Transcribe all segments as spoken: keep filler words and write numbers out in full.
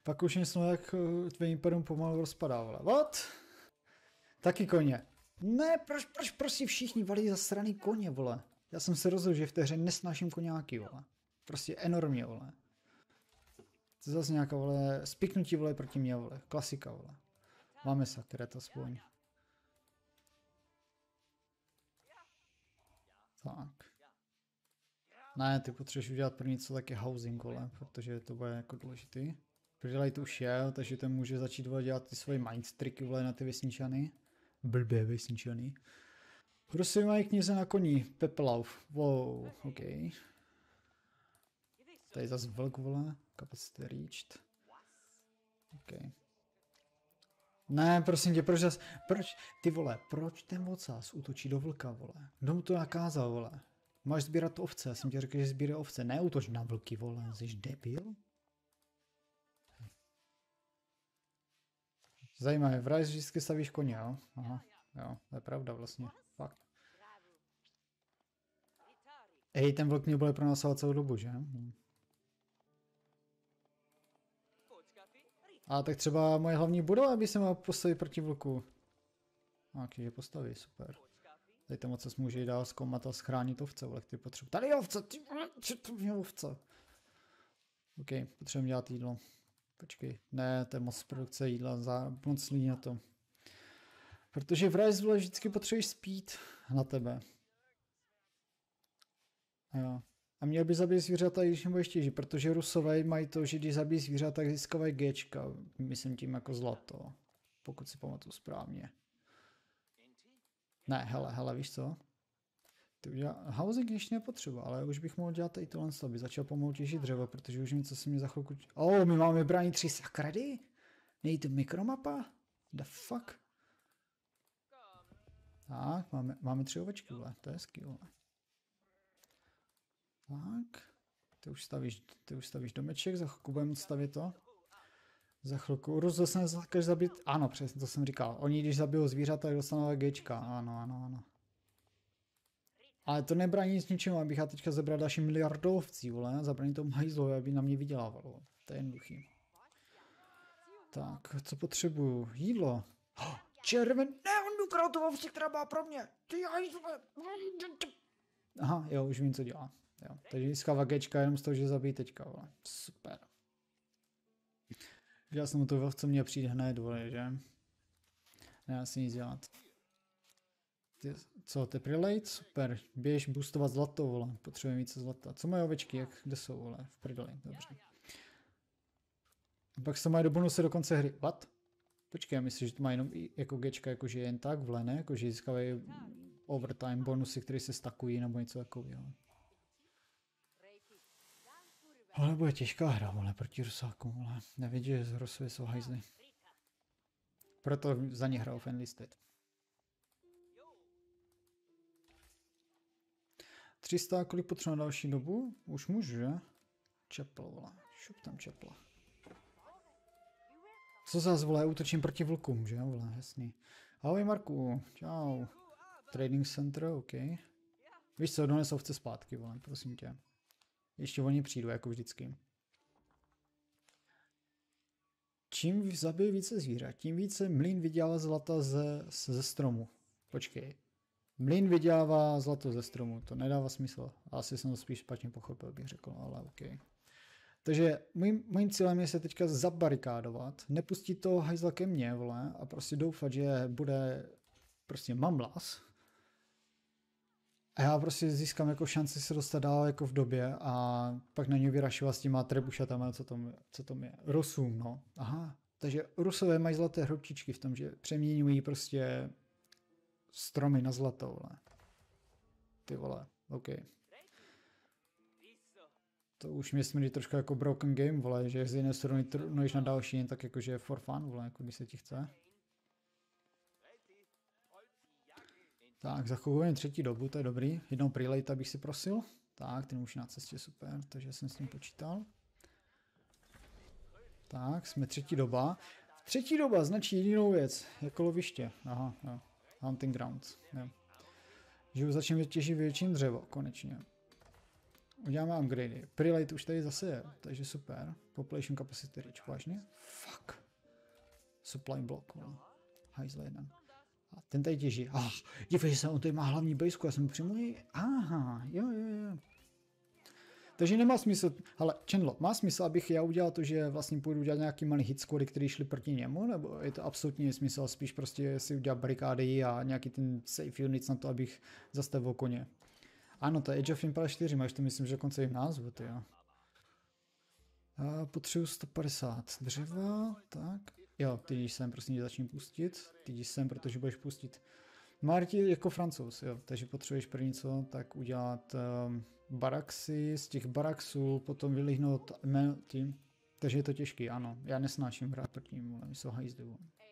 Pak už něco jak tvým imperium pomalu rozpadá, vole. What? Taky koně. Ne, proč, proč prostě všichni valí zasraný koně, vole. Já jsem se rozhodl, že v té hře nesnáším koňáky, vole. Prostě enormně, vole. To je zase nějaká, vole, spiknutí, vole, proti mě, vole. Klasika, vole. Máme sakret aspoň. Tak. Ne, ty potřebuješ udělat první něco taky housing, vole, protože to bude jako důležitý. Protože tu už je, takže ten může začít vole, dělat ty svoje mindstriky, vole, na ty vesničany. Blbě vesničany. Prostě mají knize na koní, Pepelauf. Wow, ok. Tady zase vlk, vole, capacity reached. Ok. Ne, prosím tě, proč zas, proč, ty vole, proč ten ocas útočí do vlka, vole? Kdo mu to nakázal, vole? Máš sbírat ovce, já jsem ti řekl, že sbíraj ovce, neútoč na vlky, vole, jsi debil? Zajímavé, v Rise vždycky stavíš koně, jo? Aha, jo, to je pravda vlastně, fakt. Ej, ten vlk mě bude pronásovat celou dobu, že? Hm. A tak třeba moje hlavní budova by se mohla postavit proti vlku. A když je postaví, super. Tady to moc se může dál zkoumat a schránit ovce, vole, ty potřebuji. Tady je ovce, ty vole, to je ovce. Ok, potřebujeme dělat jídlo. Počkej, ne, to je moc produkce jídla, za moc lidí na to. Protože v Rise, vole, vždycky potřebuješ spít na tebe. Jo. A měl by zabít zvířata, i když nebudeš těžit, protože Rusové mají to, že když zabíjí zvířata, tak získávají Gčka, myslím tím jako zlato, pokud si pamatuju správně. Ne, hele, hele, víš co? Ty udělá... Housing ještě nepotřeba, ale už bych mohl dělat i tohle, aby začal pomalu těžit dřevo, protože už něco se mi za chvilku... Oh, my máme bránit tři sakredy? Není to mikromapa? The fuck? Tak, máme, máme tři ovečky, vole, to je hezký, vole. Tak, ty už stavíš, ty už stavíš domeček, za chvilku budeme stavět to. Za chvilku, Rus zase zakáž zabít, ano, přesně to jsem říkal. Oni když zabijou zvířata, tak dostanou Gčka, ano, ano, ano. Ale to nebrání nic ničemu, abych já teďka zebral další miliardovcí, vole, zabrání tomu hajzlovi, aby na mě vydělávalo. To je jednoduchý. Tak, co potřebuju? Jídlo. Oh, červen, ne, on ukradl tu ovci, která byla pro mě. Ty hajzle. Aha, jo, už vím, co dělá. Jo, takže získává Gčka jenom z toho, že zabíjí teďka, vole. Super. Já jsem mu to, co mě přijde hned, vole, že? Ne, asi nic dělat. Ty, co, ty prelate? Super. Běž boostovat zlato, vole. Potřebujeme více zlata. Co mají ovečky? Jak, kde jsou, vole? V prdeli, dobře. A pak se mají do bonusy do konce hry. What? Počkej, já myslím, že to má jenom jako Gčka, jakože jen tak, vle, ne? Jakože získávají overtime bonusy, které se stakují, nebo něco takového. Ale bude těžká hra, vole, proti Rusákům, vole. Nevidí, že z Rusové jsou hajzly. Proto za ně hrál Enlisted. tři sta, kolik potřeba na další dobu? Už můžu, že? Čepl, vole. Šup tam čepla. Co zás, vole, útočím proti vlkům, že? Vole, jasný. Ahoj, Marku, čau. Trading center, OK. Víš co, dones ovce zpátky, vole, prosím tě. Ještě oni přijdu, jako vždycky. Čím zabije více zvířat, tím více mlýn vydělává zlata ze, ze stromu. Počkej. Mlýn vydělává zlato ze stromu, to nedává smysl. Asi jsem to spíš špatně pochopil, bych řekl, ale OK. Takže mým, mým cílem je se teďka zabarikádovat, nepustit toho hajzla ke mně, vole, a prostě doufat, že bude prostě mamlas. A já prostě získám jako šanci se dostat dál jako v době a pak na něj vyrašovat s těma trebušatama, co tam, co tam je. Rusům, no. Aha. Takže Rusové mají zlaté hrobčičky v tom, že přeměňují prostě stromy na zlato, vole. Ty vole, OK. To už mě smrdí trošku jako broken game, vole, že z jedné strany trnuješ na další, jen tak jakože for fun, vole, jako když se ti chce. Tak, zachovujeme třetí dobu, to je dobrý. Jednou prelate bych si prosil. Tak, ten už je na cestě, super, takže jsem s tím počítal. Tak, jsme třetí doba. Třetí doba značí jedinou věc, jako loviště. Aha, jo. Hunting grounds, jo. Že už začneme těžit větším dřevo, konečně. Uděláme upgrady. Prelate už tady zase je, takže super. Population capacity rich, vážně? Fuck. Supply block, no. Hajzle jeden. A ten tady těží. Ah, dívej se, on tady má hlavní bejsku, já jsem přímo jej... Aha, jo, jo, jo. Takže nemá smysl, ale Chandlo, má smysl, abych já udělal to, že vlastně půjdu udělat nějaký malý hitsquady, který šli proti němu, nebo je to absolutně nesmysl, spíš prostě si udělat barikády a nějaký ten safe units na to, abych zastavil koně. Ano, to je Age of Empires čtyři, máš to myslím, že dokonce i v názvu, ty jo. A potřebuji sto padesát dřeva, tak. Jo, ty jdeš sem, prosím tě, začni pustit. Ty jdeš sem, protože budeš pustit. Marti jako Francouz, jo, takže potřebuješ první co, tak udělat um, baraxy, z těch baraxů potom vylihnout tím. Takže je to těžký, ano. Já nesnáším hrát proti ním, ale my jsou hajzdy.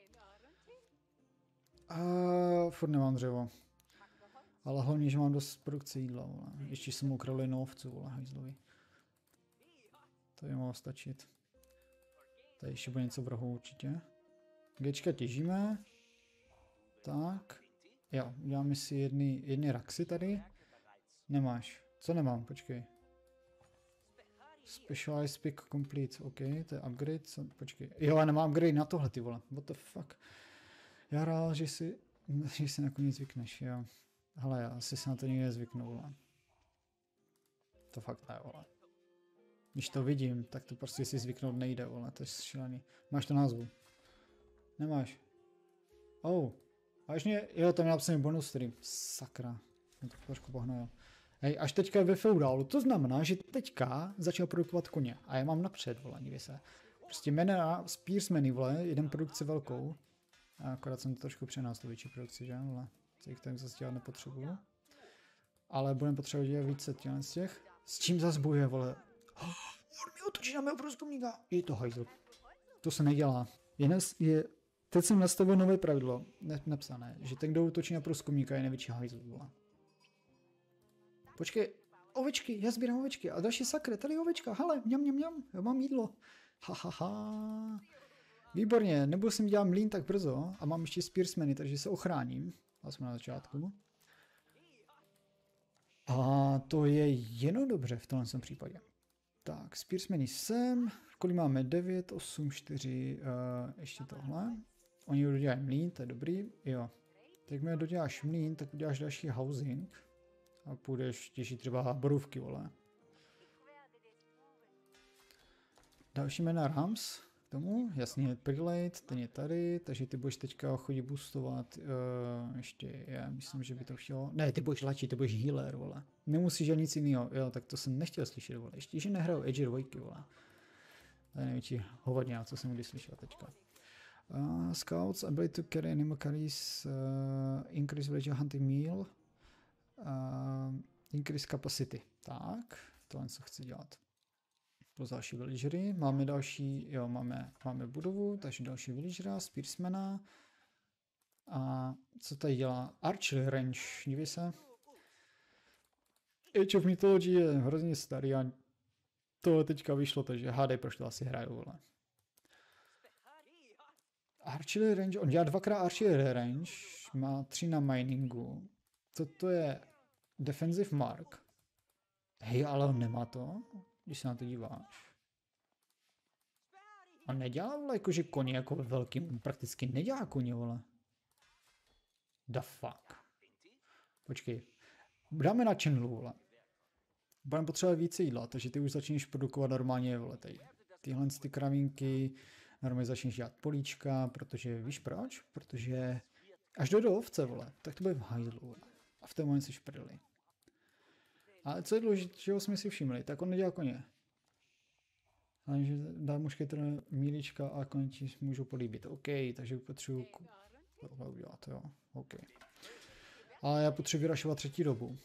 A furt nemám dřevo. Ale hlavně, že mám dost produkce jídla, vole. Ještě jsem ukradl jednou ovcu, vole, hajzlovi. To by mohlo stačit. Tady ještě bude něco v rohu určitě. Gečka těžíme. Tak. Jo, uděláme si jedny, jedny raxy tady. Nemáš. Co nemám? Počkej. Specialized pick complete. OK, to je upgrade. Co? Počkej. Jo, já nemám upgrade na tohle, ty vole. What the fuck. Já rád, že si, že si nakonec zvykneš, jo. Hele, já asi se na to nikdy nezvyknu, vole. To fakt ne, vole. Když to vidím, tak to prostě si zvyknout nejde, vole. To je šílený. Máš to názvu? Nemáš. Oh. Vážně, jo, tam je napsaný bonus stream. Sakra. Mě to trošku pohnojil. Hej, až teďka je ve feudálu. To znamená, že teďka začal produkovat koně. A já mám napřed, vole, dívej se. Prostě jména Spearsmany, vole, jeden produkci velkou. A akorát jsem to trošku přenás, tu větší produkci, že, vole. Těch tak zase dělat nepotřebuju. Ale budeme potřebovat dělat více tělen z těch. S čím zase bojuje, vole? Oh, on mi otočí na mého průzkumníka. Je to hajzl. To se nedělá. Je, je Teď jsem nastavil nové pravidlo, ne, napsané, že ten, kdo útočí na průzkumníka, je největší hajzl, vole. Počkej, ovečky, já sbírám ovečky a další sakre, tady je ovečka, hele, mňam, mňam, mňam, já mám jídlo. Ha, ha, ha. Výborně, nebudu jsem dělat mlín tak brzo a mám ještě spearsmany, takže se ochráním. A jsme na začátku. A to je jenom dobře v tomhle případě. Tak, spearsmany sem, kolik máme? devět, osm, čtyři, uh, ještě tohle. Oni dodělají mlín, to je dobrý, jo. Tak mi doděláš mlín, tak uděláš další housing. A půjdeš těžit třeba borůvky, vole. Další jména Rams k tomu, jasně, prelate, ten je tady, takže ty budeš teďka chodit boostovat, uh, ještě, já myslím, že by to chtělo, ne, ty budeš lačit, ty budeš healer, vole. Nemusíš dělat nic jiného, jo, tak to jsem nechtěl slyšet, vole, ještě, že nehraju Edge dvojky, vole. To je největší hovadňa, co jsem kdy slyšel teďka. Uh, scouts ability to carry animal carries, uh, increase village hunting meal, uh, increase capacity. Tak, tohle co chci dělat. Plus další villagery. Máme další, jo, máme, máme budovu, takže další villagera, spearsmana. A co tady dělá? Archery range, dívej se. Age of Mythology je hrozně starý a tohle teďka vyšlo, takže hádej, proč to asi hraju, vole. Archery range, on dělá dvakrát archery range, má tři na miningu. Co to je? Defensive mark. Hej, ale on nemá to, když se na to díváš. On nedělá, vole, jakože koně jako ve velkým, on prakticky nedělá koně, vole. The fuck. Počkej. Dáme na channelu, vole. Budeme potřebovat více jídla, takže ty už začneš produkovat normálně, vole, tady. Tyhle ty kravínky, normálně začneš dělat políčka, protože víš proč? Protože až do ovce, vole, tak to bude v hajzlu, vole. A v té moment jsi v prdeli. Ale co je důležité, čeho jsme si všimli, tak on nedělá koně. Ale že dá mušketr mílička a koně ti můžou políbit. OK, takže potřebuji tohle udělat, jo. OK. Ale já potřebuji vyrašovat třetí dobu.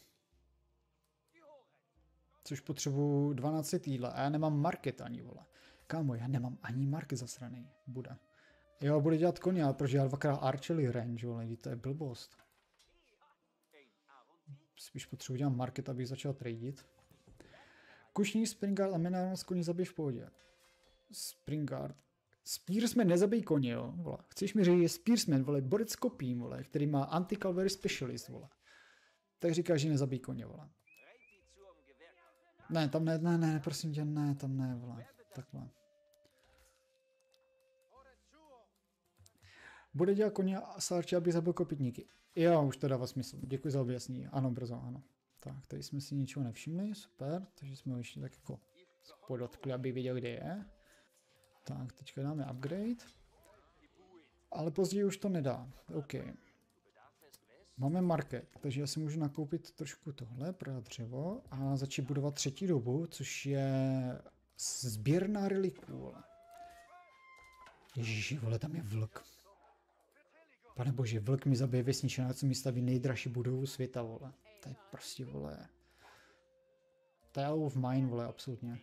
Což potřebuji dvanáct jídla a já nemám market ani, vole. Kámo, já nemám ani market zasraný. Bude. Jo, bude dělat koně, ale proč dělat dvakrát archery range, vole, to je blbost. Spíš potřebuji dělat market, abych začal tradit. Kušní, Springard a Menarmas koně zabij v pohodě. Springard. Spearsman nezabij koně, jo, vole. Chceš mi říct, že Spearsman, vole, borec kopím, vole, který má anti-cavalry specialist, vole. Tak říkáš, že nezabij koně, vole. Ne, tam ne, ne, ne, prosím tě, ne, tam ne, vole. Takhle. Bude dělat koně a sárče, aby zabil kopytníky. Jo, už to dává smysl. Děkuji za objasnění. Ano, brzo, ano. Tak, tady jsme si ničeho nevšimli, super. Takže jsme ho ještě tak jako podotkli, aby věděl, kde je. Tak, teďka dáme upgrade. Ale později už to nedá. OK. Máme market, takže já si můžu nakoupit trošku tohle, prodat dřevo a začít budovat třetí dobu, což je sběrná relikvů, vole. Ježiši, vole, tam je vlk. Pane bože, vlk mi zabije vesničana, co mi staví nejdražší budovu světa, vole. To je prostě, vole. Tale of mine, vole, absolutně.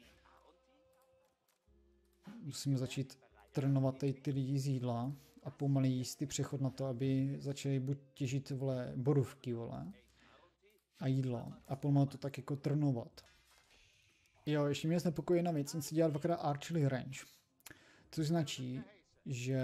Musíme začít trénovat tady ty lidi z jídla a pomalý jistý přechod na to, aby začali buď těžit, vole, borůvky, vole, a jídlo a pomalu to tak jako trénovat. Jo, ještě mě znepokojí jedna věc, jsem si dělal dvakrát archery range, což značí, že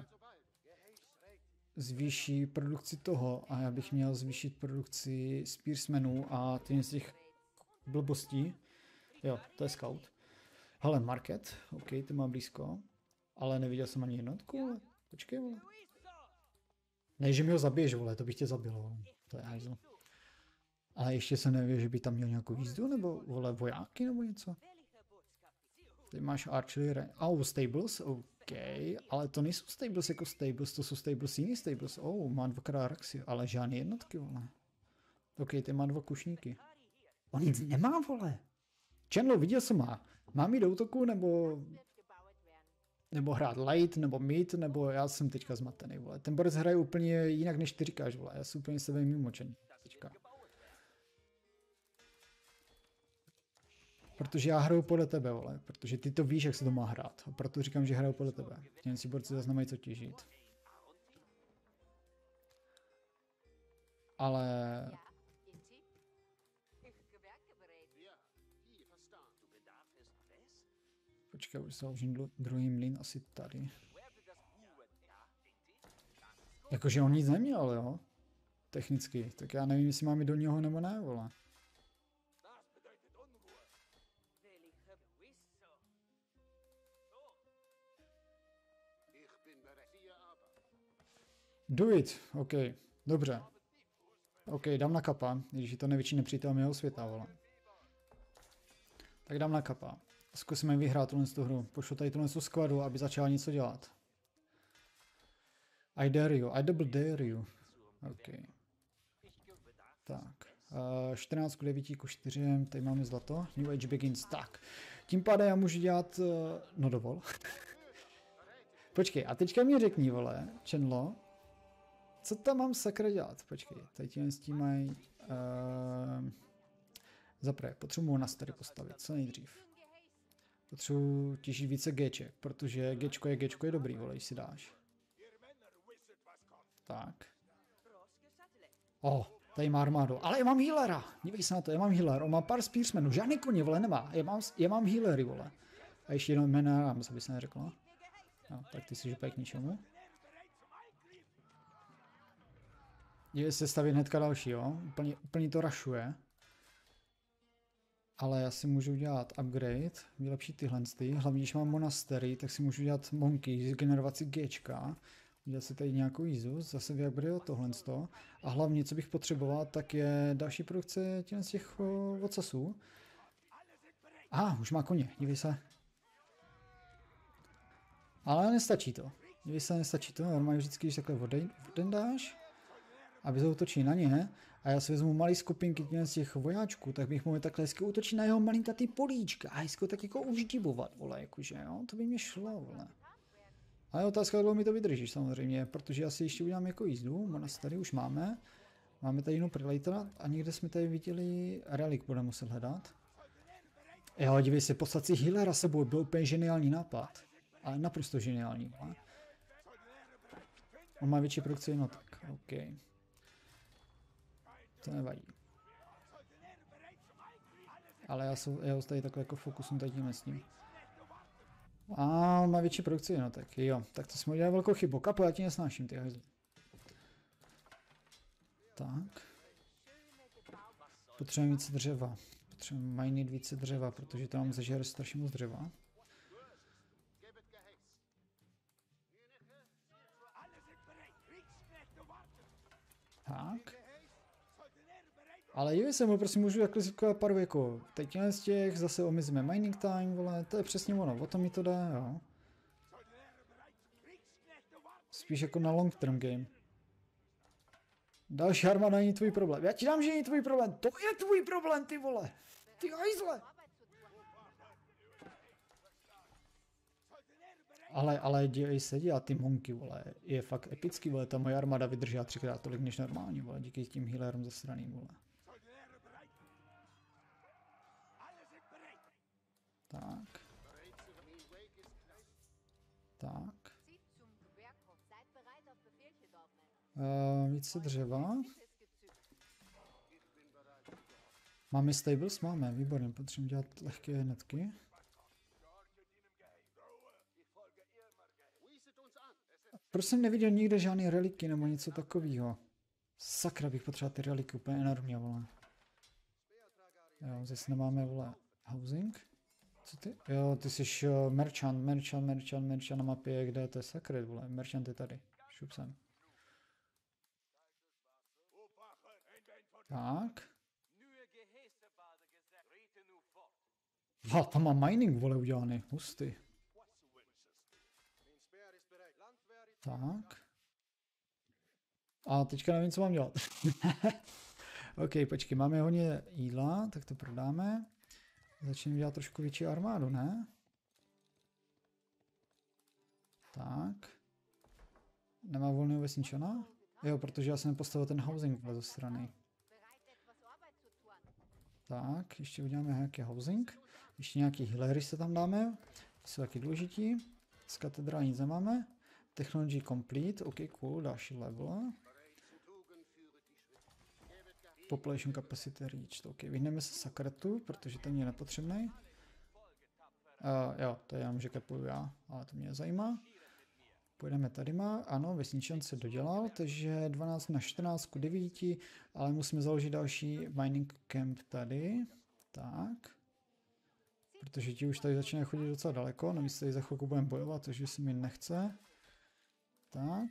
zvýší produkci toho a já bych měl zvýšit produkci spearsmenů a těch z těch blbostí. Jo, to je scout. Hele, market, ok, to má blízko, ale neviděl jsem ani jednotku, vole. Počkej, vole. Ne, že mi ho zabiješ, vole, to bych tě zabil, vole. To je hajzl. Ale ještě se neví, že by tam měl nějakou jízdu, nebo, vole, vojáky, nebo něco. Tady máš archery, oh, stables, ok, ale to nejsou stables jako stables, to jsou stables jiný stables, oh, má dvakrát raxy, ale žádný jednotky, vole. Ok, ty má dva kušníky. On nic nemá, vole. Chandler, viděl jsem má. Mám jít do útoku, nebo... Nebo hrát light, nebo mid, nebo já jsem teďka zmatený, vole. Ten borec hraje úplně jinak, než ty říkáš, vole. Já jsem úplně sebe mimočený teďka. Protože já hraju podle tebe, vole. Protože ty to víš, jak se to má hrát. A proto říkám, že hraju podle tebe. Jen si borci zase nemají co těžit. Ale... Počkej, už založím druhý mlýn asi tady. Jakože on nic neměl, jo? Technicky. Tak já nevím, jestli mám jít do něho nebo ne, vole. Do it, OK, dobře. OK, dám na kapa, když je to největší nepřítel mého světa, vole. Tak dám na kapa. Zkusíme vyhrát tuhle tu hru. Pošlu tady tuhle tu squadu, aby začal něco dělat. I dare you, I double dare you. OK. Tak. Uh, čtrnáct ku devíti ku čtyřem, tady máme zlato. New Age begins. Tak. Tím pádem já můžu dělat... Uh, no dovol. Počkej, a teďka mi řekni, vole, Chandlo, co tam mám sakra dělat? Počkej, tady tím s tím mají... Uh, zaprvé, potřebuji monastery postavit, co nejdřív. Potřebuji těžit více Gček, protože Gčko je Gčko je dobrý, vole, když si dáš. Tak. O, oh, tady má armádu, ale já mám healera, dívej se na to, já mám healer, on má pár spearsmenů, žádný koně, vole, nemá, já mám, já mám healery, vole. A ještě jenom jména Rams, aby se neřeklo. No, tak ty si župej k ničemu. Je se staví hnedka další, jo, úplně, úplně to rašuje. Ale já si můžu dělat upgrade, vylepšit tyhle, hlavně když mám monastery, tak si můžu dělat monky, generovat si Gčka, udělat si tady nějakou jízu, zase vyupgrade tohle. A hlavně, co bych potřeboval, tak je další produkce těch, těch ocasů. A, ah, už má koně, dívej se. Ale nestačí to. Dívej se, nestačí to, normálně vždycky, když takhle voden dáš, aby zautočí na ně, a já si vezmu malý skupinky z těch vojáčků, tak bych mohl takhle hezky útočit na jeho malinkatý políčka a hezky tak jako uždibovat, vole, jakože, jo, to by mě šlo, vole. Ale otázka, dlouho mi to vydržíš samozřejmě, protože asi ještě udělám jako jízdu, monastery už máme, máme tady jinou prelatora a někde jsme tady viděli relik, budeme muset hledat. Jo, dívej se, poslat si healera sebou, byl úplně geniální nápad, ale naprosto geniální, vole. On má větší produkci jednotek, OK. To nevadí. Ale já, jsou, já tady takhle jako fokusnu tady tímhle s ním. A on má větší produkci jednotek, jo. Tak to jsme udělali velkou chybu. Kapo, já ti nesnáším, ty hajzly. Tak. Potřebujeme víc dřeva. Potřebujeme majnit více dřeva, protože to nám zažere strašně moc dřeva. Tak. Ale jo, jsem prosím můžu takhle říkat pár věků. Teď z těch zase omezíme mining time, vole, to je přesně ono, o to mi to dá, jo. Spíš jako na long term game. Další armáda není tvůj problém. Já ti dám, že není tvůj problém. To je tvůj problém, ty vole. Ty hajzle. Ale, ale dělej se dělat ty monky, vole. Je fakt epický, vole. Ta moje armáda vydržela třikrát tolik než normálně, vole. Díky tím healerům zasraným, vole. Tak. Tak. Uh, více dřeva. Máme stables? Máme, výborně. Potřebujeme dělat lehké hnedky. Proč jsem neviděl nikde žádný reliky nebo něco takového? Sakra, bych potřeboval ty reliky úplně enormně, vole. Jo, zase nemáme, vole, housing. Co ty? Jo, ty jsi uh, merchant, merchant, merchant, merchant na mapě, kde to je sakra, vole. Merchant je tady. Šup sem. Tak. Ha, tam má mining, vole, udělaný. Hustý. Tak. A teďka nevím, co mám dělat. OK, počkej, máme hodně jídla, tak to prodáme. Začneme dělat trošku větší armádu, ne? Tak. Nemá volného vesničana? Jo, protože já jsem nepostavil ten housing ze strany. Tak, ještě uděláme nějaký housing. Ještě nějaký healery se tam dáme. Ty jsou taky důležitý. Z katedra nic nemáme. Technology complete, OK, cool, další level. Population capacity reached, OK, vyhneme se sakretu, protože ten je nepotřebný. Uh, jo, to je jenom, že kapuju já, ale to mě nezajímá. Půjdeme tady má, ano, vesničan se dodělal, takže dvanáct na čtrnáct ku devíti, ale musíme založit další mining camp tady. Tak. Protože ti už tady začínají chodit docela daleko, no my se tady za chvilku budeme bojovat, takže se mi nechce. Tak.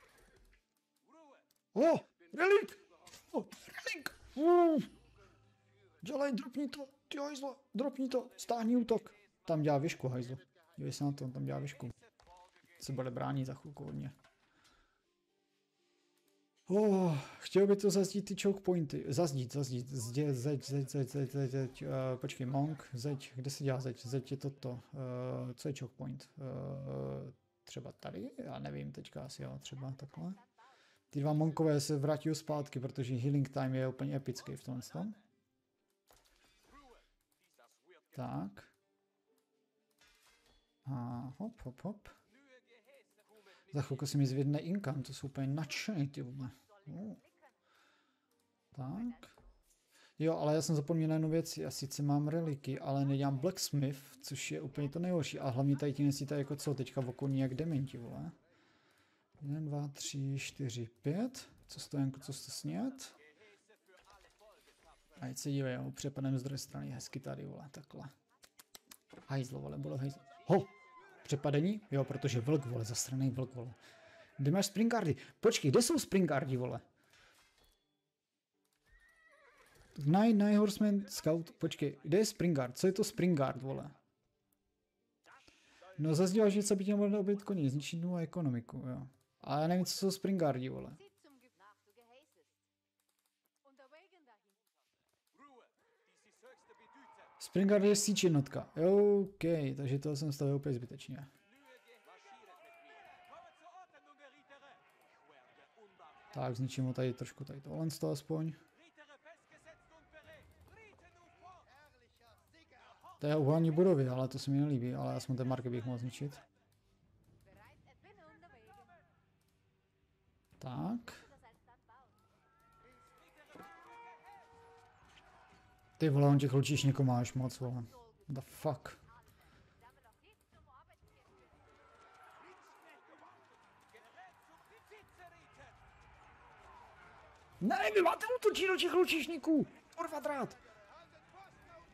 O, oh, relik! Oh, relik! Uh. Dělej, dropni to, ty hajzlo, dropni to, stáhni útok. Tam dělá věžku, hajzlo. Dívej se na to, on tam dělá věžku. Se bude bránit za chvilku hodně. Oh, chtěl by to zazdít ty choke pointy. Zazdít, zazdít, zde, zeď, zeď, zeď, zeď, zeď, zeď. Uh, počkej, monk, zeď, kde se dělá zeď? Zeď je toto. Uh, co je choke point? Uh, třeba tady? Já nevím, teďka asi jo, třeba takhle. Ty dva monkové se vrátí zpátky, protože healing time je úplně epický v tomhle tom. Tak. A hop, hop, hop. Za chvilku si mi zvědne inkam, to jsou úplně nadšený, ty vole. Uh. Tak. Jo, ale já jsem zapomněl na jednu věc, já sice mám reliky, ale nedělám blacksmith, což je úplně to nejhorší. A hlavně tady ti nesíte jako co, teďka v okolí jak dementi, vole. Jedna, dva, tři, čtyři, pět. Co stojenku, co jste snět? A teď se dívej, jo, přepadem z druhé strany, hezky tady, vole, takhle. Hajzlo, vole, bylo hajzlo. Ho! Přepadení? Jo, protože vlk, vole, zastranej vlk, vole. Kde máš springguardy? Počkej, kde jsou springguardi, vole? Night, Night Horseman, Scout, počkej, kde je springguard? Co je to springguard, vole? No zase děláš něco, by tě mohlo obět koně, zničit novou ekonomiku, jo. Ale já nevím, co jsou springguardi, vole. Springguard je síč jednotka. OK, takže to jsem stavil úplně zbytečně. Tak, zničím ho tady trošku tady tohle z toho aspoň. To je uhelní budovy, ale to se mi nelíbí, ale aspoň ten market bych mohl zničit. Tak. Ty vole, on těch lučišníků máš moc, vole. The fuck. Ne, vy máte útočí do těch lučišníků! Kurva drát!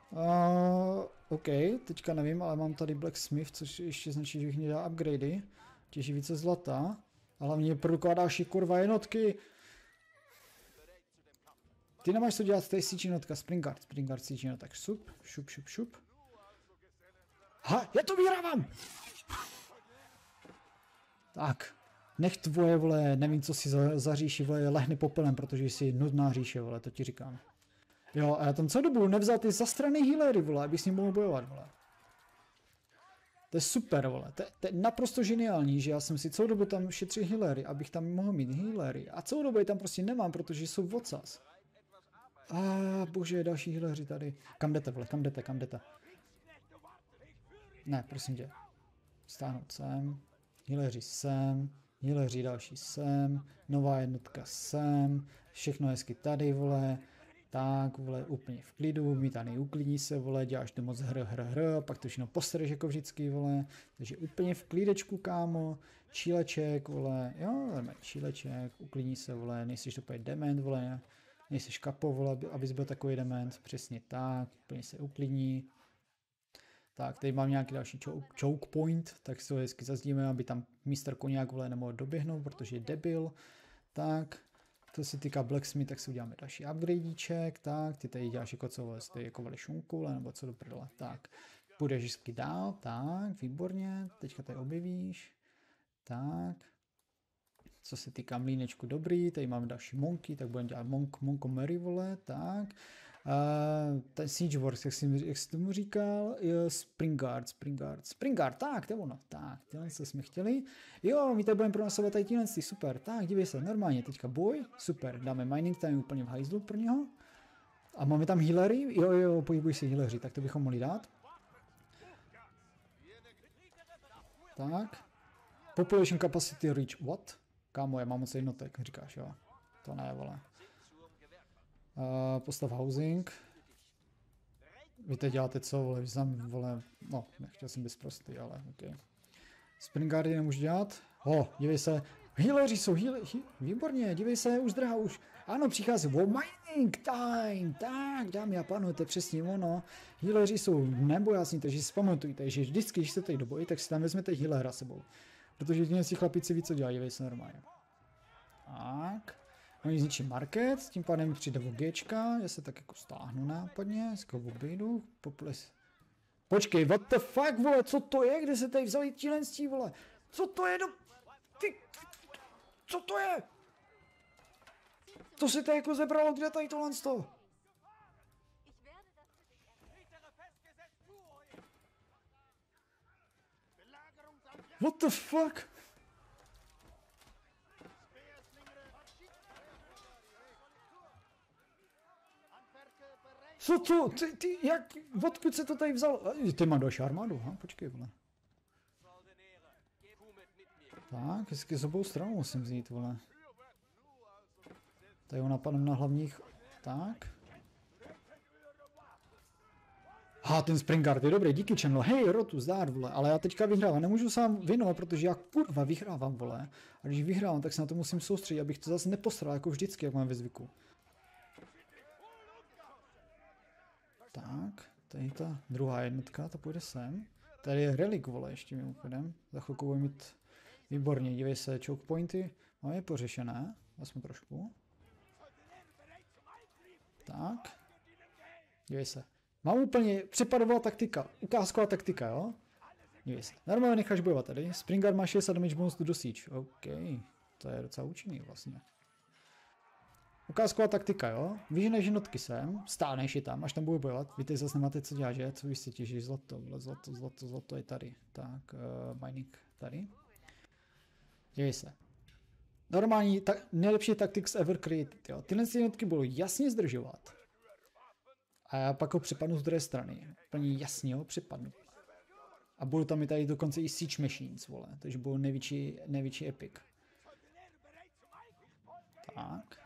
Uh, OK, teďka nevím, ale mám tady Blacksmith, což ještě značí, že mě dá upgradey. Těží více zlata. A hlavně produkovat další kurva jednotky. Ty nemáš co dělat, to je síč jednotka, Springguard, Springguard síč jednotek, šup, šup, šup, šup. Ha, já to vyhrávám! Tak, nech tvoje, vole, nevím, co si za, za říši, vole, lehne popelem, protože jsi nudná říše, vole, to ti říkám. Jo, a já tam co dobu nevzal ty zastraný healery, vole, abych s ním mohl bojovat, vole. To je super, vole, to, to je naprosto geniální, že já jsem si celou dobu tam šetřil healery, abych tam mohl mít healery. A celou dobu je tam prostě nemám, protože jsou odsaz. A bože, další healeři tady. Kam jdete, vole, kam jdete, kam jdete? Ne, prosím tě. Stáhnout sem. Healeři sem. Healeři další sem. Nová jednotka sem. Všechno hezky tady, vole. Tak, vole, úplně v klidu. Mítaný uklidní se, vole. Děláš to moc hr, hr, hr. A pak to všechno postereš jako vždycky, vole. Takže úplně v klídečku, kámo. Číleček, vole. Jo, číleček. Uklidní se, vole. Nejsiš to úplně dement, vole. Nejsiš kapo, vole, abys byl takový dement. Přesně tak. Úplně se uklidní. Tak, tady mám nějaký další choke, choke point, tak si to hezky zazdíme, aby tam mister Koněk, vole, nemohl doběhnout, protože je debil. Tak, to se týká Blacksmith, tak si uděláme další upgradíček, tak, ty tady děláš jako co, vole, ty jako vole šunku, vole, nebo co do prdele, tak. Půjdeš vždycky dál, tak, výborně, teďka tady objevíš, tak. Co se týká mlínečku, dobrý, tady máme další monky, tak budeme dělat monk, monko Mary, vole, tak. Uh, ten Siege Wars, jak jsi, jak jsi tomu říkal, jo, Springguard, Springguard, Springguard, tak, to je ono, tak, tyhle co jsme chtěli. Jo, my tady budeme pronosovat tady tyhle, super, tak, dívej se, normálně, teďka boj, super, dáme mining time úplně v hajzlu pro něho. A máme tam healery, jo, jo, pohybují se healeři, tak to bychom mohli dát. Tak. Population capacity reach, what? Kámo, já mám moc jednotek, říkáš, jo. To ne, vole. Uh, postav housing. Vy teď děláte co, vole, vy tam, vole, no, nechtěl jsem být prostý, ale ok. Springguardy nemůžu dělat. Oh, dívej se, healeři jsou, heal, he, výborně, dívej se, už zdrhá, už, ano, přichází, wow, mining time, tak, dámy a pánové, to je přesně ono. Healeři jsou nebojásní, takže si pamatujte, že vždycky, když jste tady do boji, tak si tam vezmete healera sebou. Protože ti si chlapici ví, co dělají, dívej se normálně. Tak. Oni zničí market, tím pádem přijde Vogečka, já se tak jako stáhnu nápadně, zko obejdu, poples. Počkej, what the fuck, vole, co to je, kde se tady vzali tílenství, vole, co to je do... Ty... Co to je? To se tady jako zebralo, kde tady tohle z toho? What the fuck? Co to? Ty, ty, jak, odkud se to tady vzalo? Ty má další armádu, ha? Počkej, vole. Tak, hezky z obou stran musím vzít, vole. Tady ho napadám na hlavních, tak. Ha, ten Springguard je dobrý, díky channel, hej, Rotu, zdár, vole, ale já teďka vyhrávám, nemůžu sám vinovat, protože já kurva vyhrávám, vole. A když vyhrávám, tak se na to musím soustředit, abych to zase nepostral, jako vždycky, jak mám ve zvyku. Tak, tady ta druhá jednotka, ta půjde sem. Tady je relik, vole, ještě mimochodem. Za chvilku budu mít výborně, dívej se, choke pointy. Máme je pořešené, aspoň trošku. Tak. Dívej se. Mám úplně přepadová taktika, ukázková taktika, jo? Dívej se. Normálně necháš bojovat tady. Springguard má šedesát damage bonus do siege. OK, to je docela účinný vlastně. Ukázková taktika, jo? Vyženeš jednotky sem, stáneš je tam, až tam bude bojovat. Vy teď zase nemáte co dělat, že? Co vy si těžíš zlato, zlato, zlato, zlato je tady. Tak, uh, mining tady. Dívej se. Normální, tak, nejlepší tactics ever created, jo? Tyhle jednotky budou jasně zdržovat. A já pak ho přepadnu z druhé strany. Plně jasně ho přepadnu. A budu tam i tady dokonce i siege machines, vole. Takže budou největší, největší epic. Tak.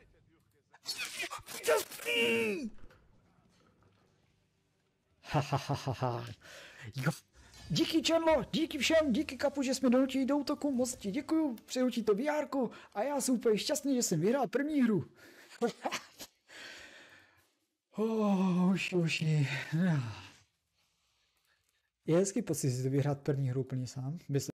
Hahaha. Díky channelu, díky všem, díky kapu, že jsme donutili do útoku, moc ti děkuju, přeju ti to V R-ku a já jsem úplně šťastný, že jsem vyhrál první hru. Oh, uši, uši. Je hezký pocit si to vyhrát první hru úplně sám, bez